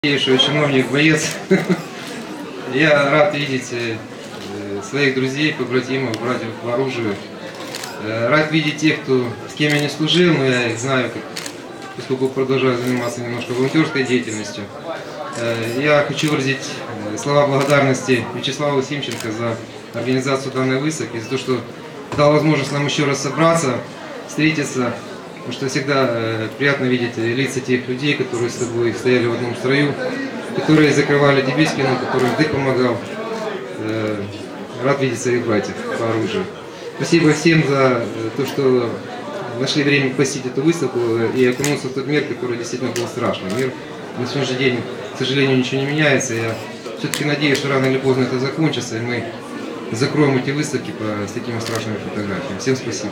Что чиновник, боец. Я рад видеть своих друзей, побратимов, братьев по оружию. Рад видеть тех, с кем я не служил, но я их знаю, поскольку продолжаю заниматься немножко волонтерской деятельностью. Я хочу выразить слова благодарности Вячеславу Симченко за организацию данной выставки, за то, что дал возможность нам еще раз собраться, встретиться. Потому что всегда приятно видеть лица тех людей, которые с тобой стояли в одном строю, которые закрывали тебе спину, которым ты помогал. Рад видеть своих братьев по оружию. Спасибо всем за то, что нашли время посетить эту выставку и окунуться в тот мир, который действительно был страшный. Мир на сегодняшний день, к сожалению, ничего не меняется. Я все-таки надеюсь, что рано или поздно это закончится, и мы закроем эти выставки с такими страшными фотографиями. Всем спасибо.